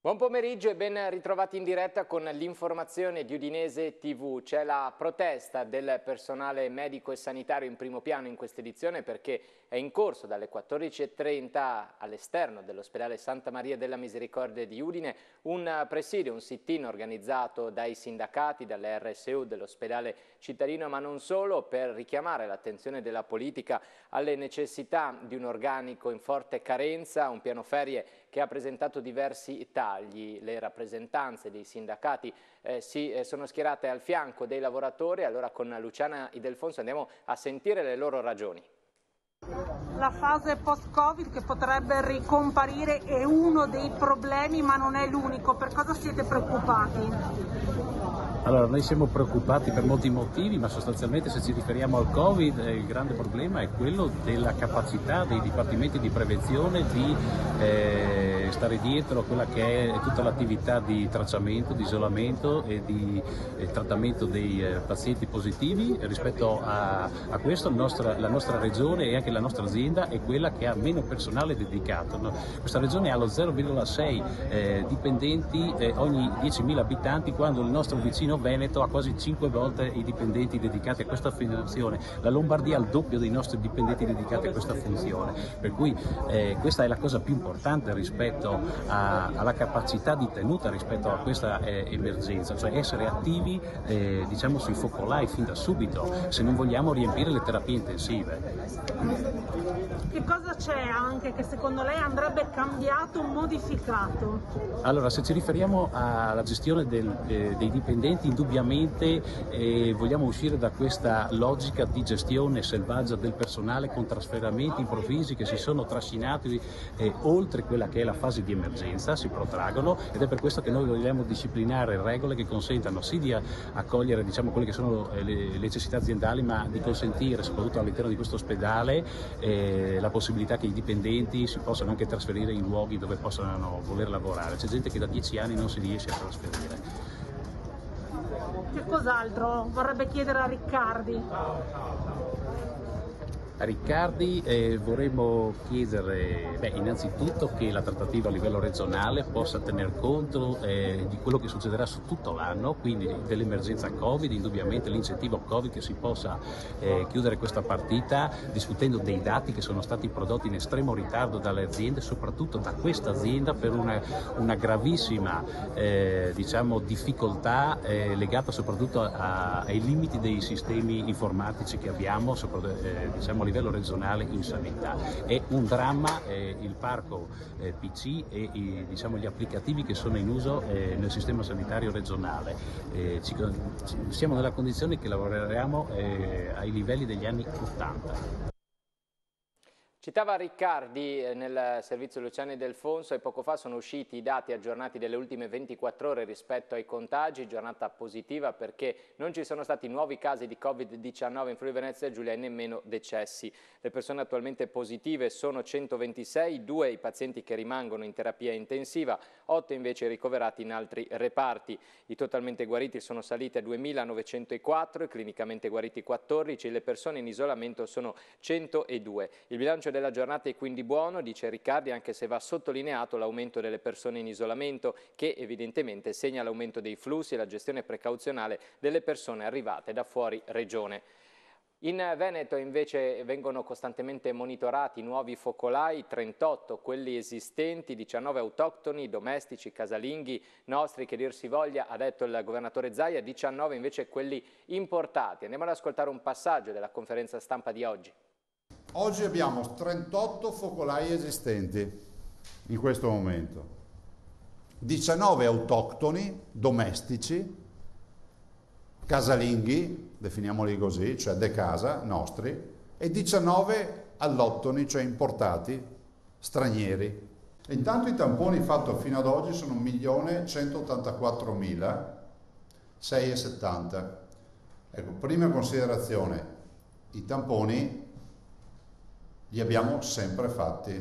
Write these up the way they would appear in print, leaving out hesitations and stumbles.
Buon pomeriggio e ben ritrovati in diretta con l'informazione di Udinese TV. C'è la protesta del personale medico e sanitario in primo piano in questa edizione perché è in corso dalle 14:30 all'esterno dell'ospedale Santa Maria della Misericordia di Udine un presidio, un sit-in organizzato dai sindacati, dalle RSU dell'ospedale cittadino, ma non solo, per richiamare l'attenzione della politica alle necessità di un organico in forte carenza, un piano ferie che ha presentato diversi tagli. Le rappresentanze dei sindacati si sono schierate al fianco dei lavoratori. Allora con Luciana Idelfonso andiamo a sentire le loro ragioni. La fase post-Covid che potrebbe ricomparire è uno dei problemi, ma non è l'unico. Per cosa siete preoccupati? Allora, noi siamo preoccupati per molti motivi, ma sostanzialmente se ci riferiamo al Covid il grande problema è quello della capacità dei dipartimenti di prevenzione di stare dietro a quella che è tutta l'attività di tracciamento, di isolamento e di trattamento dei pazienti positivi. Rispetto a questo la nostra regione e anche la nostra azienda è quella che ha meno personale dedicato. Questa regione ha lo 0,6 dipendenti ogni 10.000 abitanti, quando il nostro vicino Veneto ha quasi 5 volte i dipendenti dedicati a questa funzione. La Lombardia ha il doppio dei nostri dipendenti dedicati a questa funzione. Per cui questa è la cosa più importante rispetto alla capacità di tenuta rispetto a questa emergenza, cioè essere attivi diciamo sui focolai fin da subito, se non vogliamo riempire le terapie intensive. Che cosa c'è anche che secondo lei andrebbe cambiato, modificato? Allora, se ci riferiamo alla gestione dei dipendenti, indubbiamente vogliamo uscire da questa logica di gestione selvaggia del personale con trasferimenti improvvisi che si sono trascinati oltre quella che è la fase di emergenza, si protraggono, ed è per questo che noi vogliamo disciplinare regole che consentano sì di accogliere diciamo quelle che sono le necessità aziendali, ma di consentire soprattutto all'interno di questo ospedale la possibilità che i dipendenti si possano anche trasferire in luoghi dove possano voler lavorare. C'è gente che da 10 anni non si riesce a trasferire. Che cos'altro vorrebbe chiedere a Riccardi? A Riccardi vorremmo chiedere innanzitutto che la trattativa a livello regionale possa tener conto di quello che succederà su tutto l'anno, quindi dell'emergenza Covid, indubbiamente l'incentivo Covid, che si possa chiudere questa partita discutendo dei dati che sono stati prodotti in estremo ritardo dalle aziende, soprattutto da questa azienda, per una gravissima diciamo difficoltà legata soprattutto ai limiti dei sistemi informatici che abbiamo, diciamo a livello regionale in sanità. È un dramma il parco PC e diciamo gli applicativi che sono in uso nel sistema sanitario regionale. Siamo nella condizione che lavoreremo ai livelli degli anni 80. Citava Riccardi nel servizio Luciana Idelfonso e poco fa sono usciti i dati aggiornati delle ultime 24 ore rispetto ai contagi, giornata positiva perché non ci sono stati nuovi casi di Covid-19 in Friuli Venezia Giulia e nemmeno decessi. Le persone attualmente positive sono 126, 2 i pazienti che rimangono in terapia intensiva, 8 invece ricoverati in altri reparti. I totalmente guariti sono saliti a 2.904, i clinicamente guariti 14, le persone in isolamento sono 102. Il bilancio della giornata è quindi buono, dice Riccardi, anche se va sottolineato l'aumento delle persone in isolamento che evidentemente segna l'aumento dei flussi e la gestione precauzionale delle persone arrivate da fuori regione. In Veneto invece vengono costantemente monitorati nuovi focolai, 38 quelli esistenti, 19 autoctoni, domestici, casalinghi, nostri che dir si voglia, ha detto il governatore Zaia, 19 invece quelli importati. Andiamo ad ascoltare un passaggio della conferenza stampa di oggi. Oggi abbiamo 38 focolai esistenti in questo momento, 19 autoctoni, domestici, casalinghi, definiamoli così, cioè de casa, nostri, e 19 allottoni, cioè importati, stranieri. E intanto i tamponi fatti fino ad oggi sono 1.184.670. Ecco, prima considerazione, i tamponi li abbiamo sempre fatti,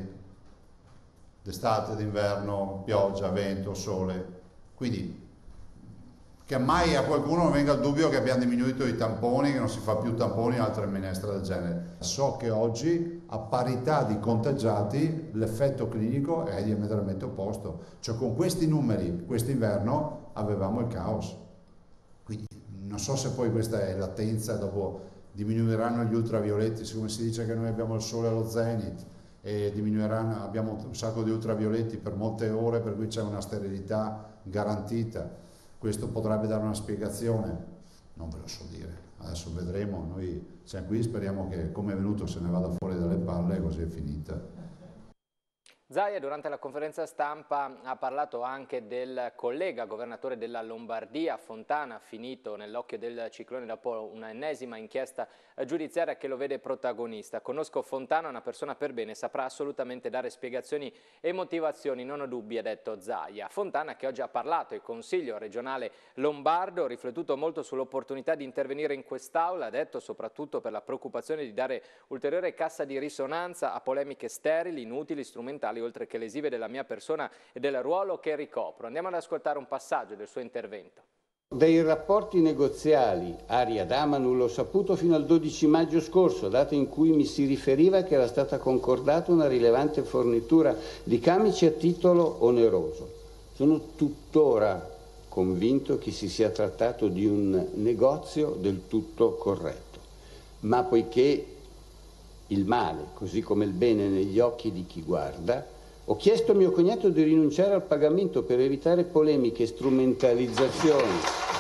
d'estate, d'inverno, pioggia, vento, sole, quindi che mai a qualcuno venga il dubbio che abbiamo diminuito i tamponi, che non si fa più tamponi in altre minestre del genere. So che oggi a parità di contagiati l'effetto clinico è diametralmente opposto, cioè con questi numeri quest'inverno avevamo il caos. Quindi non so se poi questa è latenza, dopo diminuiranno gli ultravioletti, siccome si dice che noi abbiamo il sole allo zenith e diminuiranno, abbiamo un sacco di ultravioletti per molte ore, per cui c'è una sterilità garantita. Questo potrebbe dare una spiegazione, non ve lo so dire, adesso vedremo, noi siamo qui, speriamo che come è venuto se ne vada fuori dalle palle e così è finita. Zaia durante la conferenza stampa ha parlato anche del collega governatore della Lombardia, Fontana, finito nell'occhio del ciclone dopo un'ennesima inchiesta giudiziaria che lo vede protagonista. Conosco Fontana, una persona per bene, saprà assolutamente dare spiegazioni e motivazioni, non ho dubbi, ha detto Zaia. Fontana che oggi ha parlato, il Consiglio regionale lombardo, ha riflettuto molto sull'opportunità di intervenire in quest'Aula, ha detto soprattutto per la preoccupazione di dare ulteriore cassa di risonanza a polemiche sterili, inutili, strumentali, oltre che lesive della mia persona e del ruolo che ricopro. Andiamo ad ascoltare un passaggio del suo intervento. Dei rapporti negoziali Aria-Damanul l'ho saputo fino al 12 maggio scorso, data in cui mi si riferiva che era stata concordata una rilevante fornitura di camici a titolo oneroso. Sono tuttora convinto che si sia trattato di un negozio del tutto corretto, ma poiché il male, così come il bene negli occhi di chi guarda, ho chiesto a mio cognato di rinunciare al pagamento per evitare polemiche e strumentalizzazioni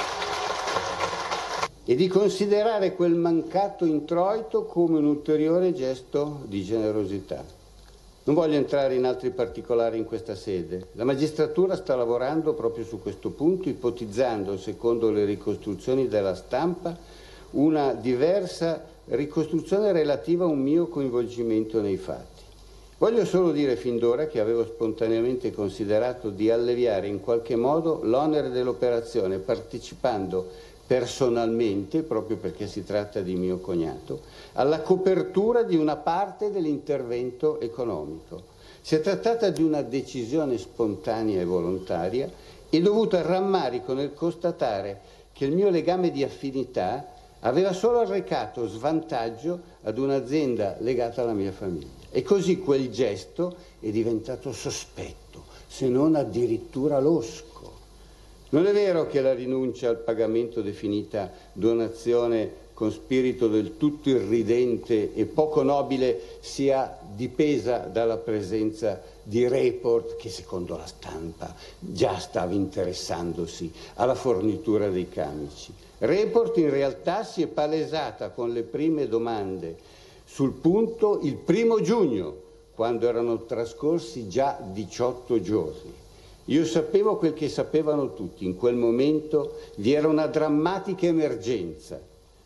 e di considerare quel mancato introito come un ulteriore gesto di generosità. Non voglio entrare in altri particolari in questa sede. La magistratura sta lavorando proprio su questo punto, ipotizzando, secondo le ricostruzioni della stampa, una diversa ricostruzione relativa a un mio coinvolgimento nei fatti. Voglio solo dire fin d'ora che avevo spontaneamente considerato di alleviare in qualche modo l'onere dell'operazione, partecipando personalmente, proprio perché si tratta di mio cognato, alla copertura di una parte dell'intervento economico. Si è trattata di una decisione spontanea e volontaria e dovuta al rammarico nel constatare che il mio legame di affinità aveva solo arrecato svantaggio ad un'azienda legata alla mia famiglia. E così quel gesto è diventato sospetto, se non addirittura losco. Non è vero che la rinuncia al pagamento definita donazione con spirito del tutto irridente e poco nobile sia dipesa dalla presenza di report che secondo la stampa già stava interessandosi alla fornitura dei camici. Report in realtà si è palesata con le prime domande sul punto il 1° giugno, quando erano trascorsi già 18 giorni. Io sapevo quel che sapevano tutti, in quel momento vi era una drammatica emergenza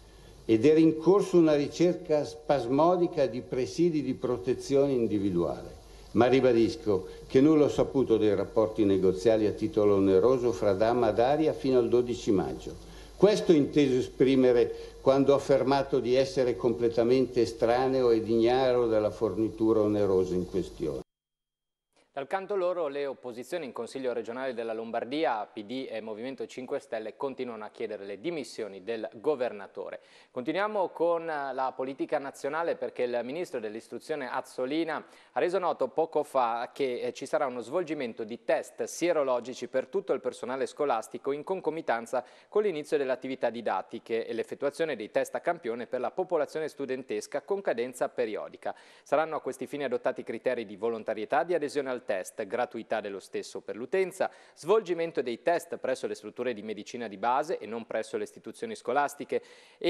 ed era in corso una ricerca spasmodica di presidi di protezione individuale. Ma ribadisco che nulla ho saputo dei rapporti negoziali a titolo oneroso fra Dama ed Aria fino al 12 maggio. Questo ho inteso esprimere quando ho affermato di essere completamente estraneo ed ignaro della fornitura onerosa in questione. Dal canto loro le opposizioni in Consiglio regionale della Lombardia, PD e Movimento 5 Stelle continuano a chiedere le dimissioni del governatore. Continuiamo con la politica nazionale perché il ministro dell'istruzione Azzolina ha reso noto poco fa che ci sarà uno svolgimento di test sierologici per tutto il personale scolastico in concomitanza con l'inizio delle attività didattiche e l'effettuazione dei test a campione per la popolazione studentesca con cadenza periodica. Saranno a questi fini adottati criteri di volontarietà, di adesione al test, gratuità dello stesso per l'utenza, svolgimento dei test presso le strutture di medicina di base e non presso le istituzioni scolastiche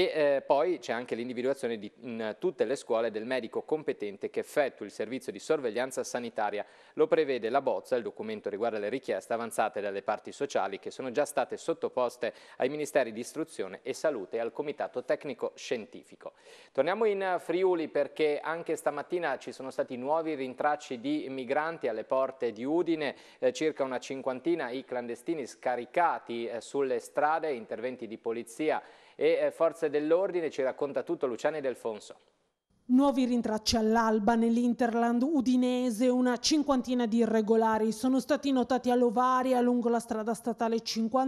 e poi c'è anche l'individuazione in tutte le scuole del medico competente che effettui il servizio di sorveglianza sanitaria. Lo prevede la bozza, il documento riguarda le richieste avanzate dalle parti sociali che sono già state sottoposte ai Ministeri di Istruzione e Salute e al Comitato Tecnico Scientifico. Torniamo in Friuli perché anche stamattina ci sono stati nuovi rintracci di migranti alle porte di Udine, circa una cinquantina i clandestini scaricati sulle strade, interventi di polizia e forze dell'ordine. Ci racconta tutto Luciani Delfonso. Nuovi rintracci all'alba nell'Interland udinese, una cinquantina di irregolari sono stati notati all'Ovaria lungo la strada statale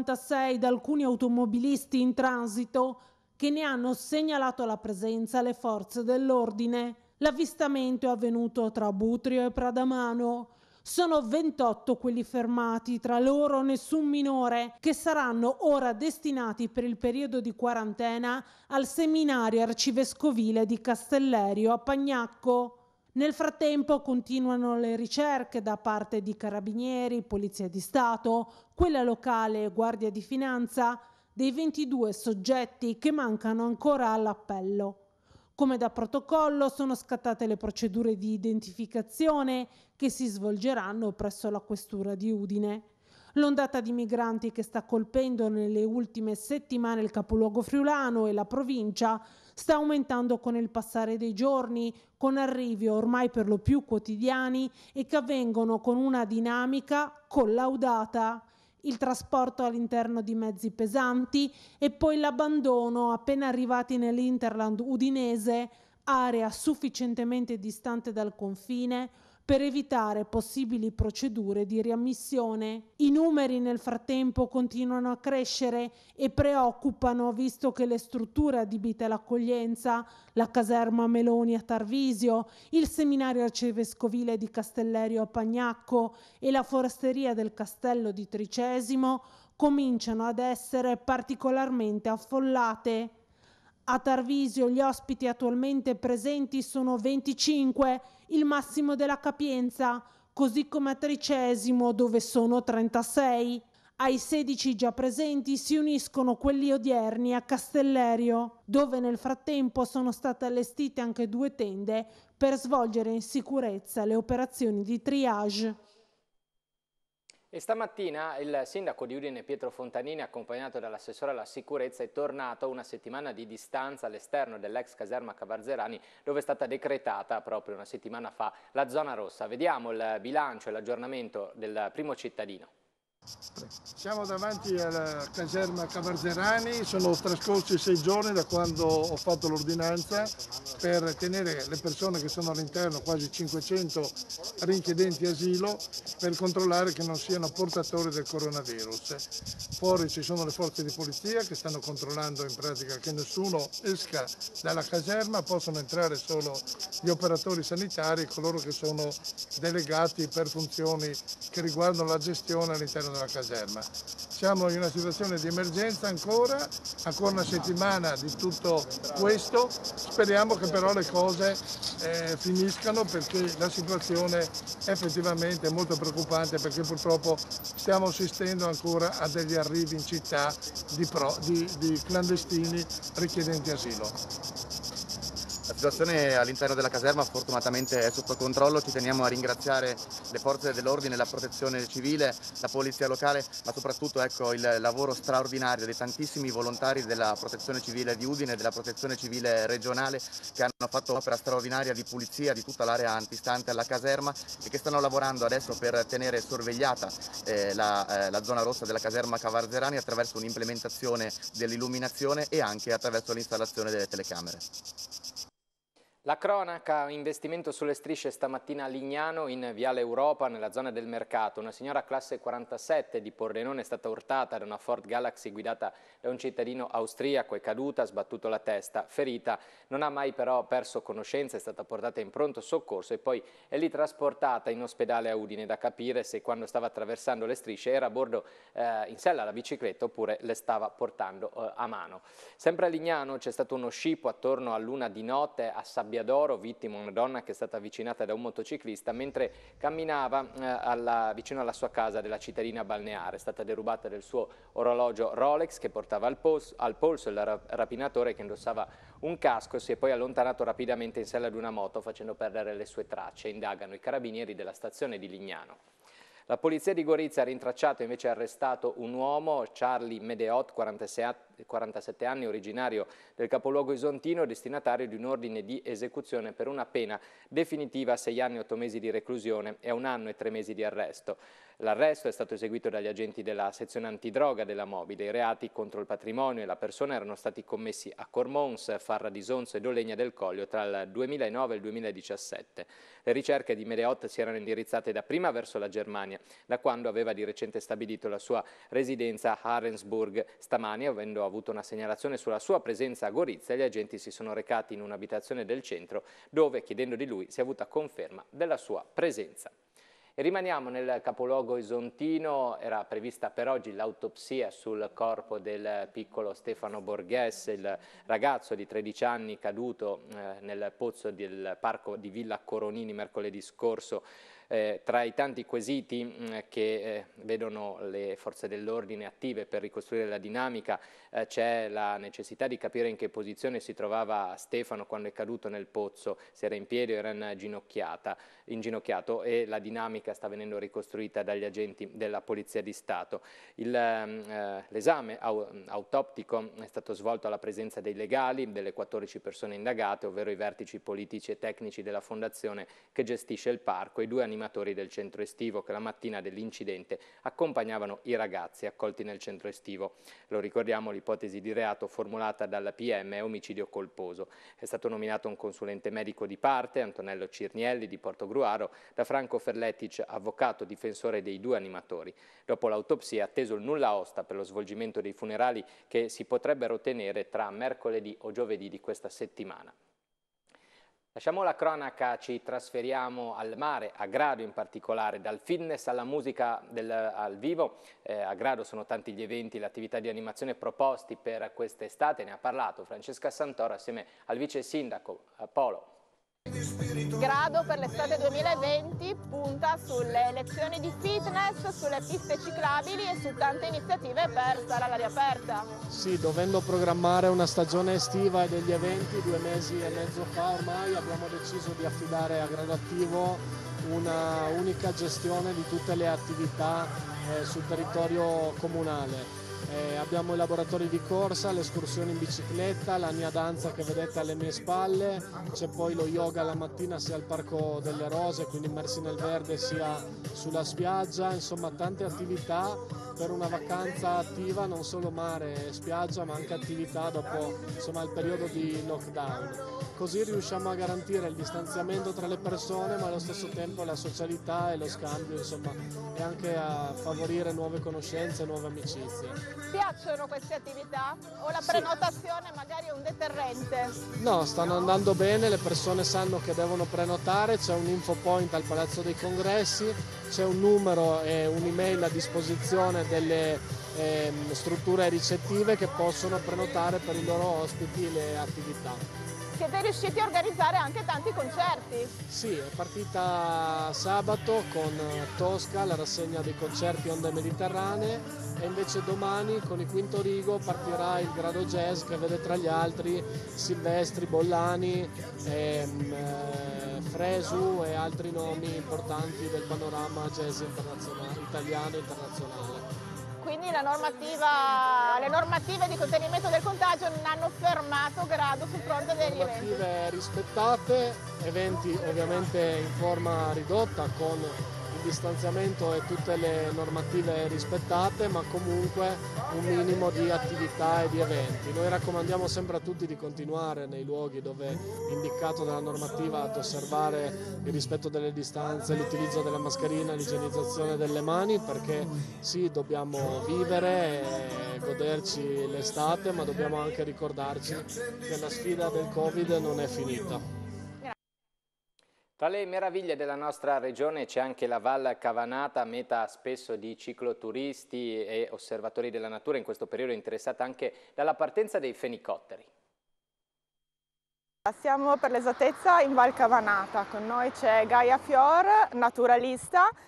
56 da alcuni automobilisti in transito che ne hanno segnalato la presenza alle forze dell'ordine. L'avvistamento è avvenuto tra Butrio e Pradamano. Sono 28 quelli fermati, tra loro nessun minore, che saranno ora destinati per il periodo di quarantena al seminario arcivescovile di Castellerio a Pagnacco. Nel frattempo continuano le ricerche da parte di Carabinieri, Polizia di Stato, quella locale e Guardia di Finanza, dei 22 soggetti che mancano ancora all'appello. Come da protocollo sono scattate le procedure di identificazione che si svolgeranno presso la questura di Udine. L'ondata di migranti che sta colpendo nelle ultime settimane il capoluogo friulano e la provincia sta aumentando con il passare dei giorni, con arrivi ormai per lo più quotidiani e che avvengono con una dinamica collaudata. Il trasporto all'interno di mezzi pesanti e poi l'abbandono appena arrivati nell'Interland udinese, area sufficientemente distante dal confine per evitare possibili procedure di riammissione. I numeri nel frattempo continuano a crescere e preoccupano, visto che le strutture adibite all'accoglienza, la caserma Meloni a Tarvisio, il seminario arcivescovile di Castellerio a Pagnacco e la foresteria del Castello di Tricesimo cominciano ad essere particolarmente affollate. A Tarvisio gli ospiti attualmente presenti sono 25, il massimo della capienza, così come a Tricesimo, dove sono 36. Ai 16 già presenti si uniscono quelli odierni a Castellerio, dove nel frattempo sono state allestite anche 2 tende per svolgere in sicurezza le operazioni di triage. E stamattina il sindaco di Udine Pietro Fontanini, accompagnato dall'assessore alla sicurezza, è tornato a una settimana di distanza all'esterno dell'ex caserma Cavarzerani, dove è stata decretata proprio una settimana fa la zona rossa. Vediamo il bilancio e l'aggiornamento del primo cittadino. Siamo davanti alla caserma Cavarzerani, sono trascorsi 6 giorni da quando ho fatto l'ordinanza per tenere le persone che sono all'interno, quasi 500 richiedenti asilo, per controllare che non siano portatori del coronavirus. Fuori ci sono le forze di polizia che stanno controllando in pratica che nessuno esca dalla caserma, possono entrare solo gli operatori sanitari e coloro che sono delegati per funzioni che riguardano la gestione all'interno della caserma. Siamo in una situazione di emergenza ancora una settimana di tutto questo, speriamo che però le cose finiscano, perché la situazione effettivamente è molto preoccupante, perché purtroppo stiamo assistendo ancora a degli arrivi in città di clandestini richiedenti asilo. La situazione all'interno della caserma fortunatamente è sotto controllo, ci teniamo a ringraziare le forze dell'ordine, la protezione civile, la polizia locale, ma soprattutto il lavoro straordinario dei tantissimi volontari della protezione civile di Udine e della protezione civile regionale, che hanno fatto un'opera straordinaria di pulizia di tutta l'area antistante alla caserma e che stanno lavorando adesso per tenere sorvegliata la zona rossa della caserma Cavarzerani attraverso un'implementazione dell'illuminazione e anche attraverso l'installazione delle telecamere. La cronaca, investimento sulle strisce stamattina a Lignano, in Viale Europa, nella zona del mercato. Una signora classe 47 di Pordenone è stata urtata da una Ford Galaxy guidata da un cittadino austriaco, è caduta, ha sbattuto la testa, ferita. Non ha mai però perso conoscenza, è stata portata in pronto soccorso e poi è lì trasportata in ospedale a Udine. Da capire se quando stava attraversando le strisce era a bordo in sella alla bicicletta oppure le stava portando a mano. Sempre a Lignano c'è stato uno scippo attorno all'1 di notte a Sabbiadoro, vittima una donna che è stata avvicinata da un motociclista mentre camminava vicino alla sua casa della cittadina balneare. È stata derubata del suo orologio Rolex che portava al polso il rapinatore, che indossava un casco, si è poi allontanato rapidamente in sella ad una moto facendo perdere le sue tracce. Indagano i carabinieri della stazione di Lignano. La polizia di Gorizia ha rintracciato e invece arrestato un uomo, Charlie Medeot, 47 anni, originario del capoluogo isontino, destinatario di un ordine di esecuzione per una pena definitiva a 6 anni e 8 mesi di reclusione e a 1 anno e 3 mesi di arresto. L'arresto è stato eseguito dagli agenti della sezione antidroga della Mobile. I reati contro il patrimonio e la persona erano stati commessi a Cormons, Farra di Sonzo e Dolegna del Coglio tra il 2009 e il 2017. Le ricerche di Medeot si erano indirizzate dapprima verso la Germania, da quando aveva di recente stabilito la sua residenza a Ravensburg. Stamani, avendo avuto una segnalazione sulla sua presenza a Gorizia, gli agenti si sono recati in un'abitazione del centro dove, chiedendo di lui, si è avuta conferma della sua presenza. E rimaniamo nel capoluogo isontino. Era prevista per oggi l'autopsia sul corpo del piccolo Stefano Borghese, il ragazzo di 13 anni caduto nel pozzo del parco di Villa Coronini mercoledì scorso. Tra i tanti quesiti che vedono le forze dell'ordine attive per ricostruire la dinamica c'è la necessità di capire in che posizione si trovava Stefano quando è caduto nel pozzo, se era in piedi o era inginocchiato, e la dinamica sta venendo ricostruita dagli agenti della Polizia di Stato. L'esame autoptico è stato svolto alla presenza dei legali delle 14 persone indagate, ovvero i vertici politici e tecnici della fondazione che gestisce il parco e i 2 animatori del centro estivo che la mattina dell'incidente accompagnavano i ragazzi accolti nel centro estivo. Lo ricordiamo, l'ipotesi di reato formulata dalla PM è omicidio colposo. È stato nominato un consulente medico di parte, Antonello Cirnielli di Portogruaro, da Franco Ferletic, avvocato difensore dei 2 animatori. Dopo l'autopsia è atteso il nulla osta per lo svolgimento dei funerali che si potrebbero tenere tra mercoledì o giovedì di questa settimana. Lasciamo la cronaca, ci trasferiamo al mare, a Grado in particolare, dal fitness alla musica al vivo. A Grado sono tanti gli eventi, le attività di animazione proposti per quest'estate, ne ha parlato Francesca Santoro assieme al vice sindaco Polo. Grado per l'estate 2020 punta sulle lezioni di fitness, sulle piste ciclabili e su tante iniziative per stare all'aria aperta. Sì, dovendo programmare una stagione estiva e degli eventi 2 mesi e mezzo fa ormai abbiamo deciso di affidare a Grado Attivo una unica gestione di tutte le attività sul territorio comunale. Abbiamo i laboratori di corsa, le escursioni in bicicletta, la mia danza che vedete alle mie spalle, c'è poi lo yoga la mattina sia al Parco delle Rose, quindi immersi nel verde, sia sulla spiaggia, insomma tante attività per una vacanza attiva, non solo mare e spiaggia ma anche attività dopo il periodo di lockdown. Così riusciamo a garantire il distanziamento tra le persone ma allo stesso tempo la socialità e lo scambio, insomma, e anche a favorire nuove conoscenze e nuove amicizie. Piacciono queste attività? O la prenotazione magari è un deterrente? No, stanno andando bene, le persone sanno che devono prenotare, c'è un info point al Palazzo dei Congressi, c'è un numero e un'email a disposizione delle strutture ricettive che possono prenotare per i loro ospiti le attività. Siete riusciti a organizzare anche tanti concerti? Sì, è partita sabato con Tosca, la rassegna dei concerti Onde Mediterranee, e invece domani con il Quinto Rigo partirà il Grado Jazz che vede tra gli altri Silvestri, Bollani, Fresu e altri nomi importanti del panorama jazz italiano e internazionale. Quindi le normative di contenimento del contagio non hanno fermato Grado sul fronte degli eventi? Normative rispettate, eventi ovviamente in forma ridotta con il distanziamento e tutte le normative rispettate, ma comunque un minimo di attività e di eventi. Noi raccomandiamo sempre a tutti di continuare nei luoghi dove è indicato dalla normativa ad osservare il rispetto delle distanze, l'utilizzo della mascherina, l'igienizzazione delle mani, perché sì, dobbiamo vivere e goderci l'estate, ma dobbiamo anche ricordarci che la sfida del Covid non è finita. Tra le meraviglie della nostra regione c'è anche la Val Cavanata, meta spesso di cicloturisti e osservatori della natura, in questo periodo interessata anche dalla partenza dei fenicotteri. Siamo per l'esattezza in Val Cavanata, con noi c'è Gaia Fior, naturalista.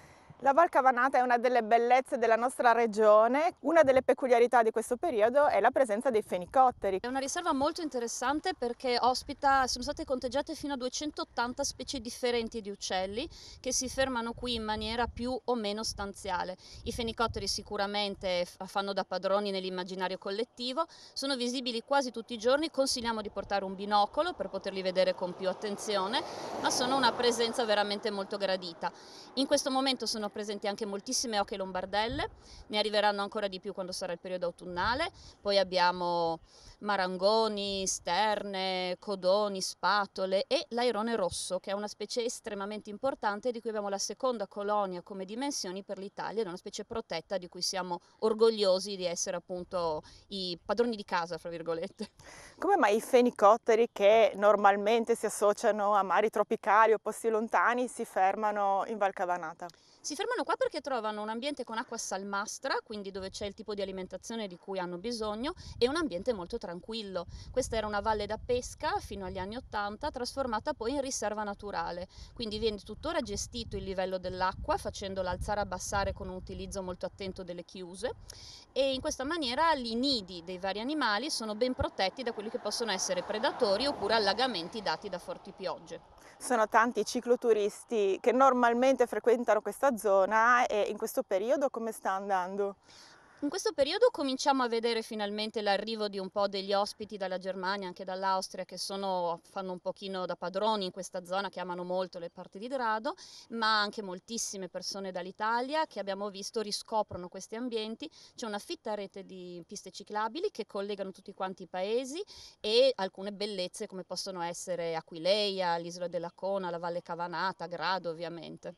La Val Cavanata è una delle bellezze della nostra regione. Una delle peculiarità di questo periodo è la presenza dei fenicotteri. È una riserva molto interessante perché ospita, sono state conteggiate fino a 280 specie differenti di uccelli che si fermano qui in maniera più o meno stanziale. I fenicotteri sicuramente fanno da padroni nell'immaginario collettivo, sono visibili quasi tutti i giorni, consigliamo di portare un binocolo per poterli vedere con più attenzione, ma sono una presenza veramente molto gradita. In questo momento sono presenti anche moltissime oche lombardelle, ne arriveranno ancora di più quando sarà il periodo autunnale, poi abbiamo marangoni, sterne, codoni, spatole e l'airone rosso, che è una specie estremamente importante di cui abbiamo la seconda colonia come dimensioni per l'Italia, ed è una specie protetta di cui siamo orgogliosi di essere appunto i padroni di casa, fra virgolette. Come mai i fenicotteri, che normalmente si associano a mari tropicali o posti lontani, si fermano in Val Cavanata? Si fermano qua perché trovano un ambiente con acqua salmastra, quindi dove c'è il tipo di alimentazione di cui hanno bisogno, e un ambiente molto tranquillo. Questa era una valle da pesca fino agli anni '80, trasformata poi in riserva naturale, quindi viene tuttora gestito il livello dell'acqua, facendola alzare e abbassare con un utilizzo molto attento delle chiuse, e in questa maniera i nidi dei vari animali sono ben protetti da quelli che possono essere predatori oppure allagamenti dati da forti piogge. Sono tanti i cicloturisti che normalmente frequentano questa zona, e in questo periodo come sta andando? In questo periodo cominciamo a vedere finalmente l'arrivo di un po' degli ospiti dalla Germania, anche dall'Austria, che fanno un pochino da padroni in questa zona, che amano molto le parti di grado, ma anche moltissime persone dall'Italia che abbiamo visto riscoprono questi ambienti. C'è una fitta rete di piste ciclabili che collegano tutti quanti i paesi e alcune bellezze come possono essere Aquileia, l'Isola della Cona, la Valle Cavanata, Grado ovviamente.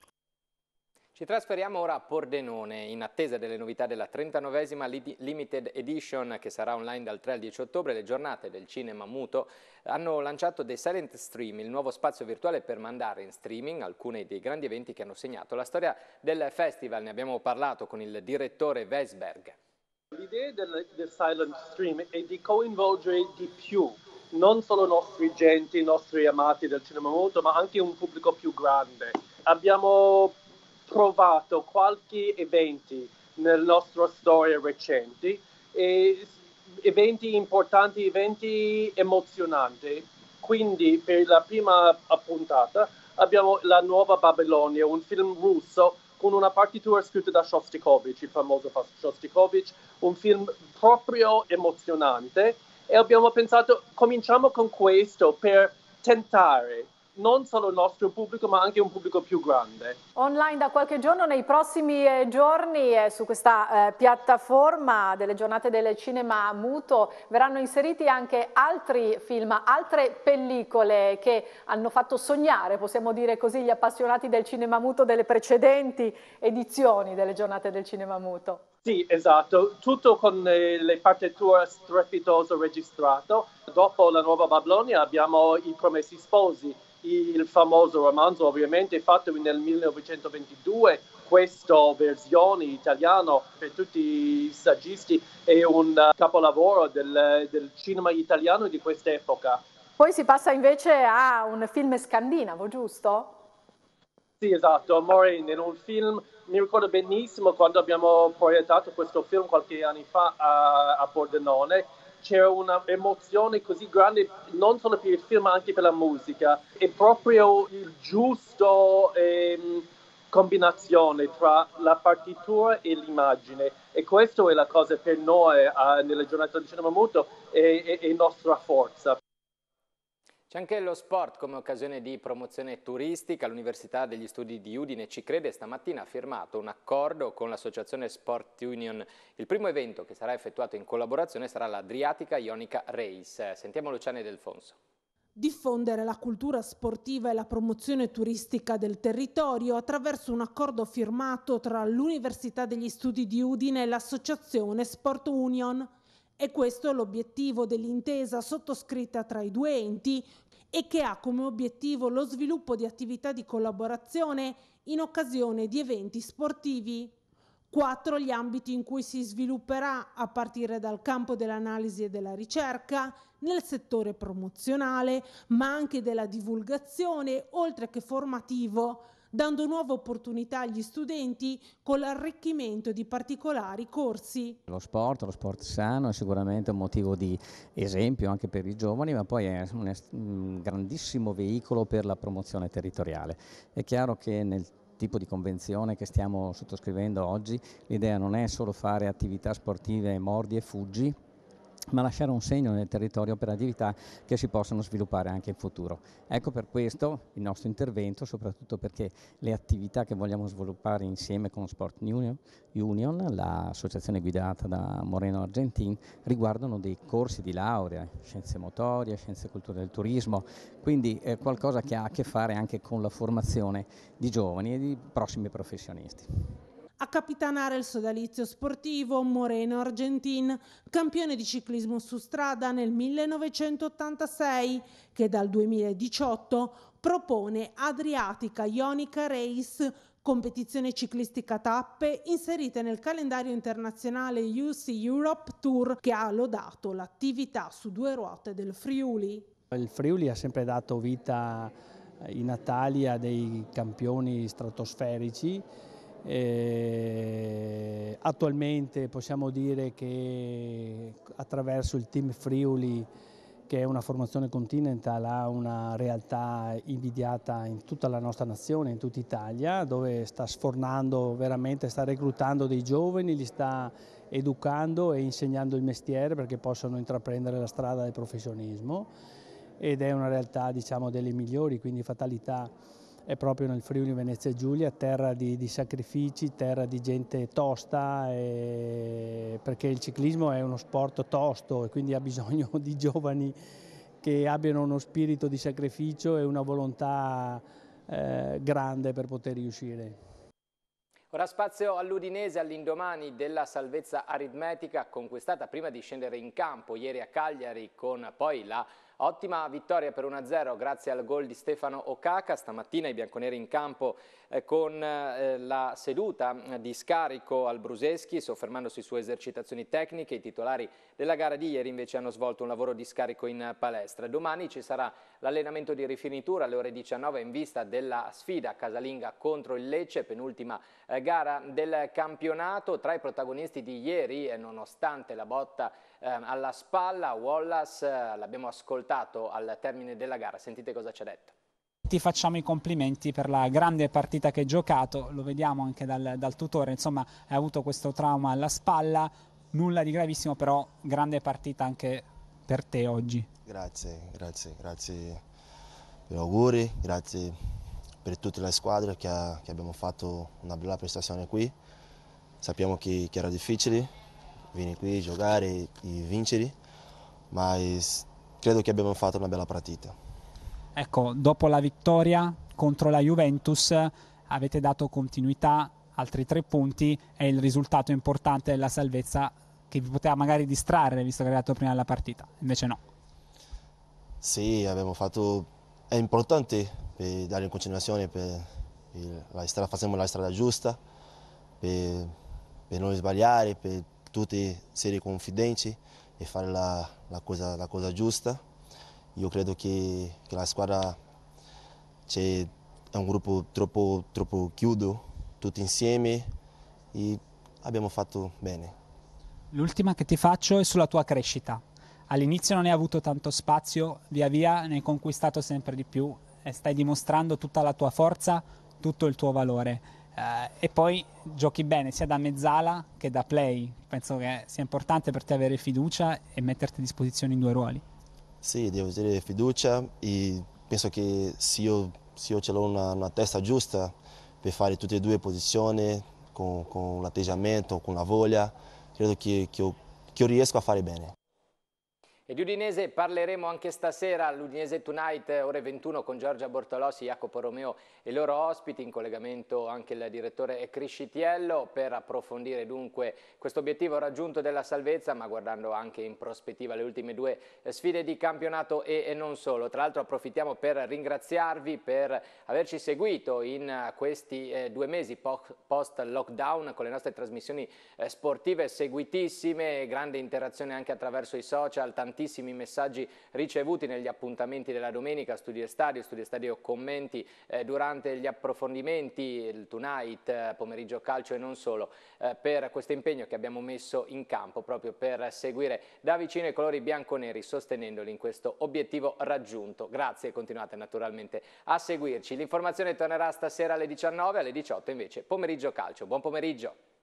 Ci trasferiamo ora a Pordenone in attesa delle novità della 39esima Limited Edition che sarà online dal 3 al 10 ottobre. Le giornate del cinema muto hanno lanciato The Silent Stream, il nuovo spazio virtuale per mandare in streaming alcuni dei grandi eventi che hanno segnato la storia del festival. Ne abbiamo parlato con il direttore Weisberg. L'idea del Silent Stream è di coinvolgere di più non solo i nostri genti, i nostri amati del cinema muto, ma anche un pubblico più grande. Abbiamo provato qualche eventi nella nostra storia recente, e eventi importanti, eventi emozionanti. Quindi per la prima puntata abbiamo La Nuova Babilonia, un film russo con una partitura scritta da Shostakovich, il famoso Shostakovich, un film proprio emozionante, e abbiamo pensato cominciamo con questo per tentare non solo il nostro pubblico ma anche un pubblico più grande. Online da qualche giorno, nei prossimi giorni su questa piattaforma delle giornate del cinema muto verranno inseriti anche altri film, altre pellicole che hanno fatto sognare, possiamo dire così, gli appassionati del cinema muto delle precedenti edizioni delle giornate del cinema muto. Sì, esatto, tutto con le partiture strepitose registrate. Dopo La Nuova Babilonia abbiamo I Promessi Sposi, il famoso romanzo ovviamente fatto nel 1922, questa versione italiana per tutti i saggisti è un capolavoro del cinema italiano di quest'epoca. Poi si passa invece a un film scandinavo, giusto? Sì, esatto, Maureen in un film, mi ricordo benissimo quando abbiamo proiettato questo film qualche anno fa a Pordenone. C'era una emozione così grande non solo per il film ma anche per la musica. È proprio il giusto combinazione tra la partitura e l'immagine, e questa è la cosa per noi nelle giornate del cinema muto è nostra forza. C'è anche lo sport come occasione di promozione turistica. L'Università degli Studi di Udine Ci Crede stamattina ha firmato un accordo con l'associazione Sport Union. Il primo evento che sarà effettuato in collaborazione sarà l'Adriatica Ionica Race. Sentiamo Luciana Delfonso. Diffondere la cultura sportiva e la promozione turistica del territorio attraverso un accordo firmato tra l'Università degli Studi di Udine e l'associazione Sport Union. E questo è l'obiettivo dell'intesa sottoscritta tra i due enti e che ha come obiettivo lo sviluppo di attività di collaborazione in occasione di eventi sportivi. 4 gli ambiti in cui si svilupperà, a partire dal campo dell'analisi e della ricerca, nel settore promozionale, ma anche della divulgazione, oltre che formativo, dando nuove opportunità agli studenti con l'arricchimento di particolari corsi. Lo sport sano è sicuramente un motivo di esempio anche per i giovani, ma poi è un grandissimo veicolo per la promozione territoriale. È chiaro che nel tipo di convenzione che stiamo sottoscrivendo oggi l'idea non è solo fare attività sportive mordi e fuggi, ma lasciare un segno nel territorio per attività che si possano sviluppare anche in futuro. Ecco per questo il nostro intervento, soprattutto perché le attività che vogliamo sviluppare insieme con Sport Union, l'associazione guidata da Moreno Argentin, riguardano dei corsi di laurea, scienze motorie, scienze culturali del turismo, quindi è qualcosa che ha a che fare anche con la formazione di giovani e di prossimi professionisti. A capitanare il sodalizio sportivo Moreno Argentin, campione di ciclismo su strada nel 1986, che dal 2018 propone Adriatica Ionica Race, competizione ciclistica a tappe inserite nel calendario internazionale UC Europe Tour, che ha lodato l'attività su due ruote del Friuli. Il Friuli ha sempre dato vita in Italia a dei campioni stratosferici. Attualmente possiamo dire che attraverso il Team Friuli, che è una formazione continental, ha una realtà invidiata in tutta la nostra nazione, in tutta Italia, dove sta sfornando veramente, sta reclutando dei giovani, li sta educando e insegnando il mestiere perché possano intraprendere la strada del professionismo, ed è una realtà, diciamo, delle migliori, quindi Fatalità è proprio nel Friuli Venezia Giulia, terra di sacrifici, terra di gente tosta, perché il ciclismo è uno sport tosto e quindi ha bisogno di giovani che abbiano uno spirito di sacrificio e una volontà grande per poter riuscire. Ora spazio all'Udinese all'indomani della salvezza aritmetica conquistata prima di scendere in campo ieri a Cagliari, con poi la ottima vittoria per 1-0 grazie al gol di Stefano Okaka. Stamattina i bianconeri in campo con la seduta di scarico al Bruseschi, soffermandosi su esercitazioni tecniche. I titolari della gara di ieri invece hanno svolto un lavoro di scarico in palestra. Domani ci sarà l'allenamento di rifinitura alle ore 19 in vista della sfida casalinga contro il Lecce, penultima gara del campionato. Tra i protagonisti di ieri, nonostante la botta alla spalla, Wallace, l'abbiamo ascoltato al termine della gara, sentite cosa ci ha detto. Ti facciamo i complimenti per la grande partita che hai giocato, lo vediamo anche dal tutore, insomma hai avuto questo trauma alla spalla, nulla di gravissimo, però grande partita anche per te oggi. Grazie per gli auguri, grazie per tutta la squadra che abbiamo fatto una bella prestazione qui. Sappiamo che era difficile venire qui, giocare e vincere, ma credo che abbiamo fatto una bella partita. Ecco, dopo la vittoria contro la Juventus avete dato continuità, altri 3 punti, è il risultato importante della salvezza che vi poteva magari distrarre visto che è arrivato prima della partita, invece no. Sì, è importante per dare in continuazione, facciamo la strada giusta, per non sbagliare, per tutti essere confidenti e fare la cosa giusta. Io credo che la squadra è un gruppo troppo chiuso, tutti insieme, e abbiamo fatto bene. L'ultima che ti faccio è sulla tua crescita. All'inizio non hai avuto tanto spazio, via via ne hai conquistato sempre di più e stai dimostrando tutta la tua forza, tutto il tuo valore. E poi giochi bene sia da mezzala che da play. Penso che sia importante per te avere fiducia e metterti a disposizione in 2 ruoli. Sì, devo avere fiducia e penso che se io ce l'ho una testa giusta per fare tutte e 2 posizioni, con l'atteggiamento, con la voglia, credo che io riesco a fare bene. E di Udinese parleremo anche stasera all'Udinese Tonight, ore 21, con Giorgia Bortolossi, Jacopo Romeo e loro ospiti, in collegamento anche il direttore Criscitiello, per approfondire dunque questo obiettivo raggiunto della salvezza, ma guardando anche in prospettiva le ultime 2 sfide di campionato e non solo. Tra l'altro approfittiamo per ringraziarvi per averci seguito in questi 2 mesi post lockdown con le nostre trasmissioni sportive seguitissime, grande interazione anche attraverso i social, tantissimi messaggi ricevuti negli appuntamenti della domenica, Studio Stadio commenti durante gli approfondimenti, il Tonight, pomeriggio calcio e non solo, per questo impegno che abbiamo messo in campo proprio per seguire da vicino i colori bianconeri, sostenendoli in questo obiettivo raggiunto. Grazie e continuate naturalmente a seguirci. L'informazione tornerà stasera alle 19, alle 18 invece pomeriggio calcio. Buon pomeriggio.